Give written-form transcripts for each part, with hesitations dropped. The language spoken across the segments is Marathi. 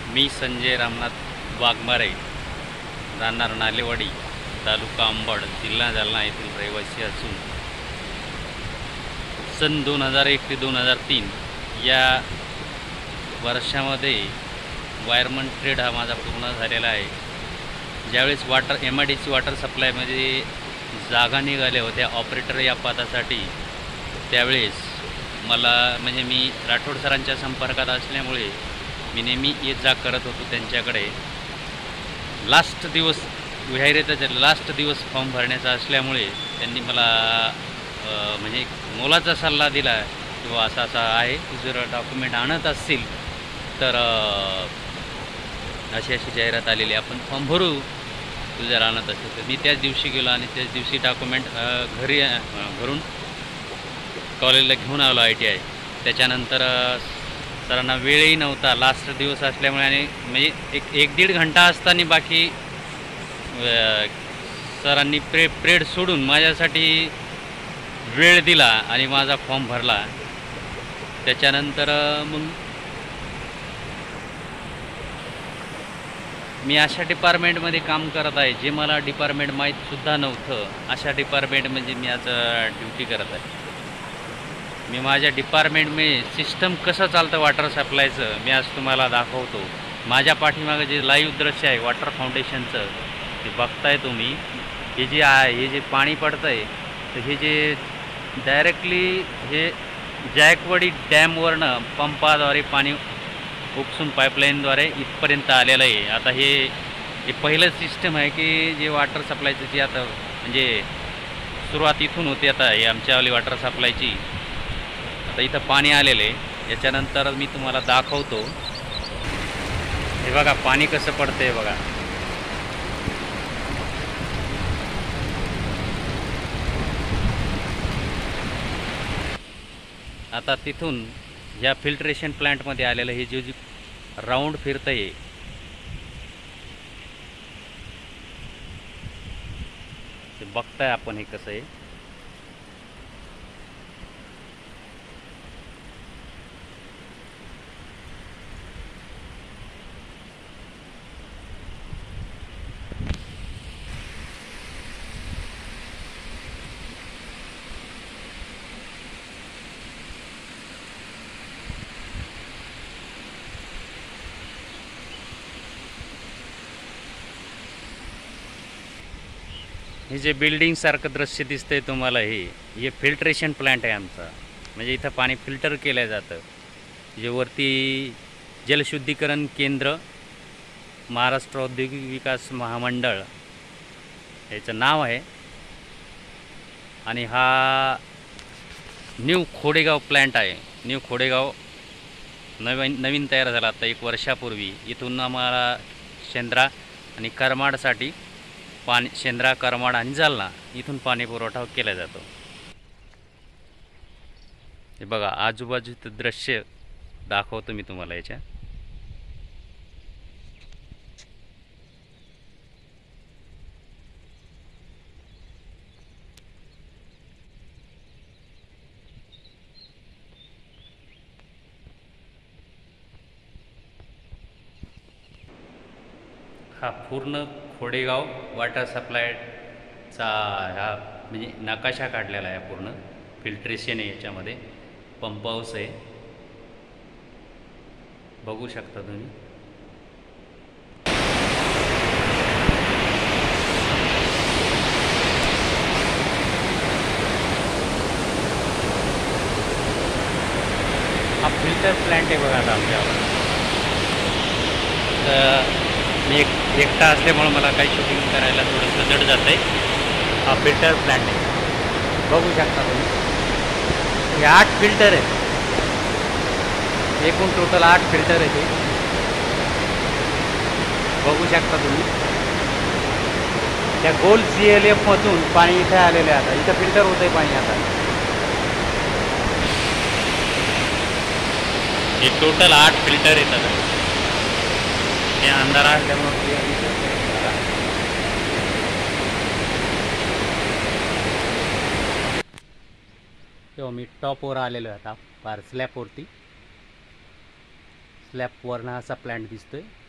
मी संजय रामनाथ वाघमारे, राहणार नालेवाडी, तालुका अंबड, जिल्हा जालना येथील रहिवासी असून सन 2001 ते 2003 या वर्षामध्ये वायरमन ट्रेड हा माझा पूर्ण झालेला आहे. ज्यावेळेस MIDC वॉटर सप्लायमध्ये जागा निघाल्या होत्या ऑपरेटर या पदासाठी, त्यावेळेस मला म्हणजे मी राठोड सरांच्या संपर्कात असल्यामुळे मी नेहमी येत जा करत होतो त्यांच्याकडे. लास्ट दिवस विहायरेचा लास्ट दिवस फॉर्म भरण्याचा असल्यामुळे त्यांनी मला म्हणजे मोलाचा सल्ला दिला किंवा असा असा आहे, तू जर डॉक्युमेंट आणत असतील तर अशी अशी जाहिरात आलेली, आपण फॉर्म भरू, तू जर आणत असेल तर. मी त्याच दिवशी गेलो आणि त्याच दिवशी डॉक्युमेंट घरी भरून कॉलेजला घेऊन आलो ITI. त्याच्यानंतर सरांना वेळही नव्हता, लास्ट दिवस असल्यामुळे, आणि म्हणजे एक दीड घंटा असताना बाकी सरांनी प्रेड सोडून माझ्यासाठी वेळ दिला आणि माझा फॉर्म भरला. त्याच्यानंतर मग मी अशा डिपार्टमेंटमध्ये काम करत आहे जे मला डिपार्टमेंट माहीतसुद्धा नव्हतं. अशा डिपार्टमेंट म्हणजे मी आज ड्युटी करत आहे. मी माझ्या डिपार्टमेंटमध्ये सिस्टम कसं चालतं वॉटर सप्लायचं मी आज तुम्हाला दाखवतो. माझ्या पाठीमागं जे लाईव्ह दृश्य आहे वॉटर फाउंडेशनचं ते बघताय तुम्ही. हे जे आहे, हे जे पाणी पडतं आहे, तर हे जे डायरेक्टली हे जायकवाडी डॅमवरनं पंपाद्वारे पाणी उपसून पाईपलाईनद्वारे इथपर्यंत आलेलं आहे. आता हे पहिलं सिस्टम आहे की जे वॉटर सप्लायचं जे आता म्हणजे सुरुवात इथून होते. आता हे आमच्यावाली वॉटर सप्लायची आता इथं पाणी आलेलं आहे. याच्यानंतर मी तुम्हाला दाखवतो. हे बघा पाणी कसं पडतं आहे बघा. आता तिथून या फिल्ट्रेशन प्लांटमध्ये आलेलं हे जे राऊंड फिरतं आहे, ते बघताय आपण हे कसं आहे. हे जे बिल्डिंगसारखं दृश्य दिसतंय तुम्हाला, हे फिल्ट्रेशन प्लांट आहे आमचा. म्हणजे इथं पाणी फिल्टर केलं जातं. जे वरती जलशुद्धीकरण केंद्र महाराष्ट्र औद्योगिक विकास महामंडळ याचं नाव आहे. आणि हा न्यू खोडेगाव प्लांट आहे. न्यू खोडेगाव नवीन तयार झाला आता 1 वर्षापूर्वी. इथून आम्हाला शेंद्रा आणि करमाडसाठी पाणी, शेंद्रा, करमाड आणि जालना इथून पाणी पुरवठा केला जातो. हे बघा आजूबाजूचं दृश्य दाखवतो मी तुम्हाला याच्या. हा पूर्ण खोडेगाव वॉटर सप्लायचा हा म्हणजे नकाशा काढलेला आहे. पूर्ण फिल्ट्रेशन आहे, याच्यामध्ये पंप हाऊस आहे, बघू शकता तुम्ही. हा फिल्टर प्लांट आहे बघा. आता आमच्यावर मी एकटा असल्यामुळं मला काही शूटिंग करायला थोडंसं जड जातं आहे. हा फिल्टर प्लांट आहे, बघू शकता तुम्ही. हे 8 फिल्टर आहेत, एकूण टोटल 8 फिल्टर आहे. ते बघू शकता तुम्ही. त्या गोल CLFमधून पाणी इथे आलेलं आहे. आता इथं फिल्टर होतं आहे पाणी. आता हे टोटल 8 फिल्टर येतात. हे अंधारा असल्यामुळे तेव्हा मी टॉपवर आलेलो आहे आता, फार स्लॅपवरती. स्लॅपवरनं असा प्लांट दिसतोय.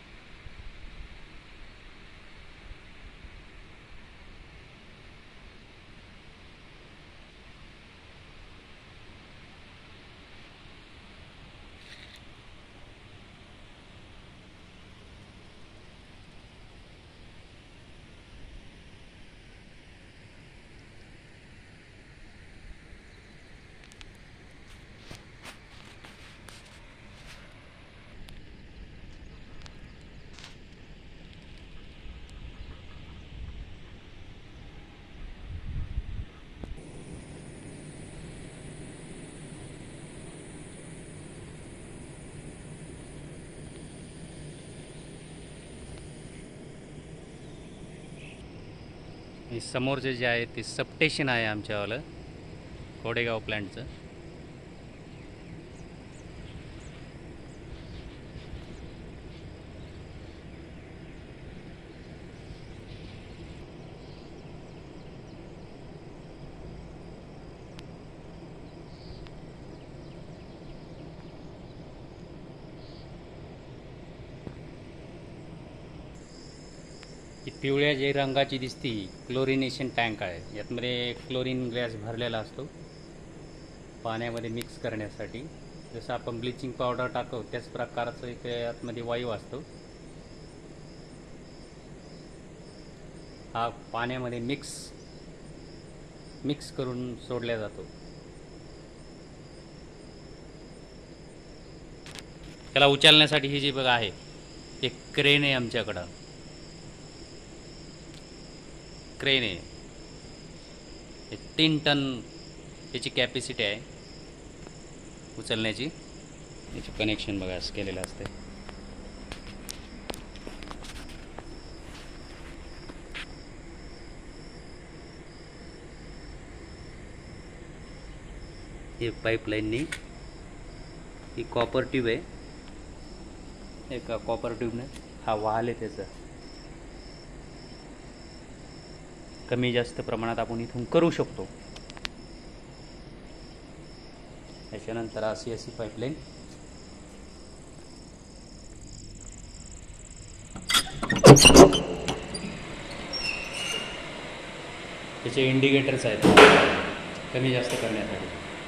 आणि समोरचे जे आहे ते सबस्टेशन आहे आमच्यावालं कोडेगाव प्लॅन्टचं. ही पिवळ्या जे रंगाची दिसती क्लोरिनेशन टँक आहे. यातमध्ये क्लोरीन गॅस भरलेला असतो पाण्यामध्ये मिक्स करण्यासाठी. जसं आपण ब्लिचिंग पावडर टाकतो त्याच प्रकारचं एक यातमध्ये वायू असतो. हा पाण्यामध्ये मिक्स करून सोडला जातो. त्याला उचलण्यासाठी ही जी बघा आहे एक क्रेन आहे आमच्याकडं. क्रेन आहे. 3 टन याची कॅपॅसिटी आहे उचलण्याची. याचे कनेक्शन बघा असं केलेलं असते. हे पाईपलाईननी ही कॉपर ट्यूब आहे. एका कॉपर ट्यूबने हा वाहल आहे त्याचा. कमी जास्त प्रमाणात आपण इथून करू शकतो. त्याच्यानंतर अशी पाईपलाईन त्याचे इंडिकेटर्स आहेत कमी जास्त करण्यासाठी.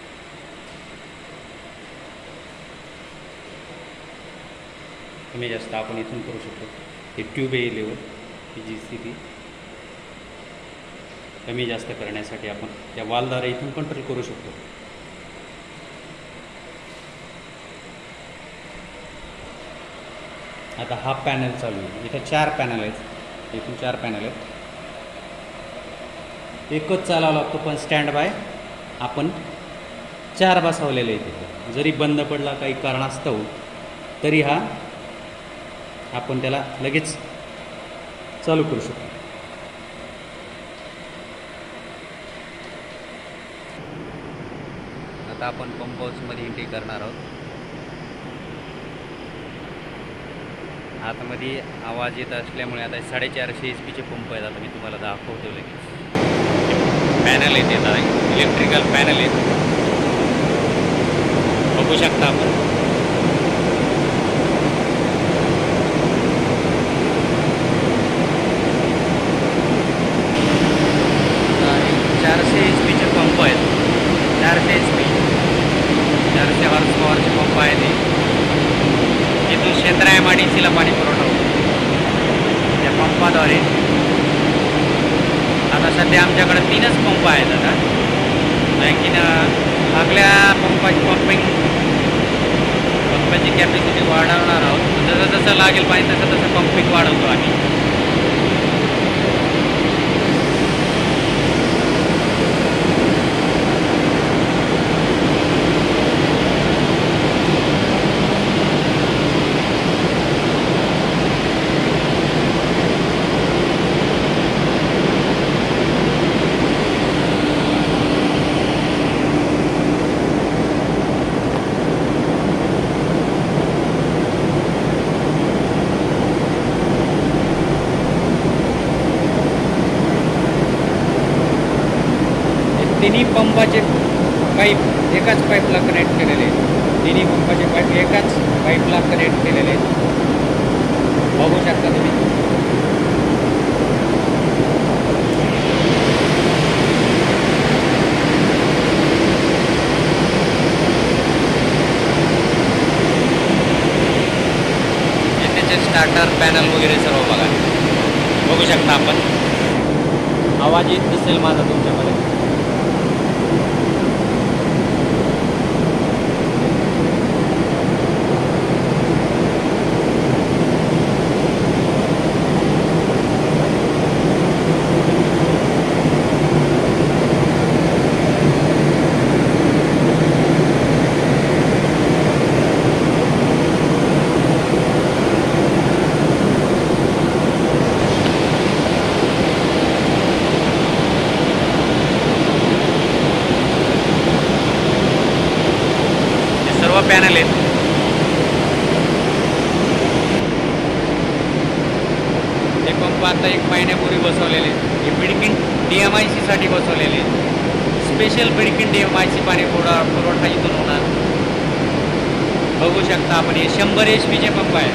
कमी जास्त आपण इथून करू शकतो. हे ट्यूब आहे लेवल ही जी सी कमी जास्त करण्यासाठी आपण त्या वालद्वारे इथून कंट्रोल करू शकतो. आता हा पॅनल चालू आहे. इथं 4 पॅनल आहेत. इथून 4 पॅनल आहेत. एकच चालावं लागतो पण स्टँड बाय आपण 4 बसवलेले आहेत तिथे. जरी बंद पडला काही कारणास्तव तरी हा आपण त्याला लगेच चालू करू शकतो. आता आपण पंप हाऊसमध्ये एंट्री करणार आहोत. आतमध्ये आवाज येत असल्यामुळे आता 450 HP चे पंप आहेत. आता मी तुम्हाला दाखवतो लगेच. पॅनल आहेत आता इलेक्ट्रिकल पॅनल आहेत बघू शकता आपण. पंप आहेत 400 HP 400 हॉर्स पॉवरचे पंप आहेत. तिथून शेंद्रायमाडीसीला पाणी पुरवठा होतो त्या पंपाद्वारे. आता सध्या आमच्याकडे 3च पंप आहेत. आता आणखीन आपल्या पंपाची कॅपॅसिटी वाढवणार आहोत. जसं जसं लागेल पाणी तसं तसं पंपिंग वाढवतो आम्ही. तिन्ही पंपाचे पाईप एकाच पाईपला कनेक्ट केलेले आहेत. तिन्ही पंपाचे पाईप एकाच पाईपला कनेक्ट केलेले आहेत बघू शकता तुम्ही. त्याचे स्टार्टर पॅनल वगैरे सर्व बघू शकता आपण. आवाज येत नसेल माझा तुमच्यामध्ये. आता 1 महिन्यापूर्वी बसवलेले. हे बिडकीन DMICसाठी बसवलेले. स्पेशल बिडकीन DMIC पाणी पुरवठा इथून होणार. बघू शकता आपण, हे 100 HP पंप आहे.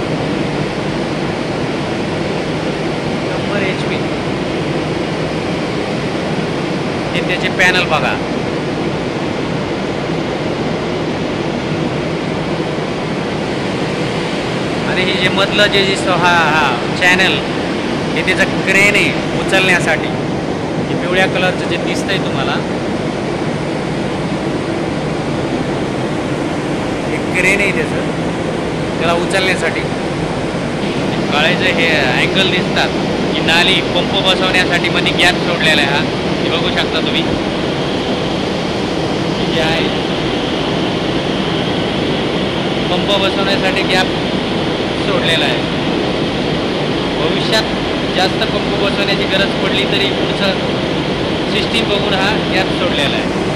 100 HP. हे त्याचे पॅनल बघा. आणि हे जे मधलं जे हा चॅनल, हे त्याचं क्रेन आहे उचलण्यासाठी. हे पिवळ्या कलरचं जे दिसतंय तुम्हाला, हे क्रेन आहे त्याचं, त्याला उचलण्यासाठी. काळेचे हे अँगल दिसतात, ही नाली पंप बसवण्यासाठी मध्ये गॅप सोडलेला आहे. हा हे बघू शकता तुम्ही, जे आहे पंप बसवण्यासाठी गॅप सोडलेला आहे. भविष्यात जास्त पंप बसवण्याची गरज पडली तरी पुढचं सिस्टीम बघून हा गॅप सोडलेला आहे.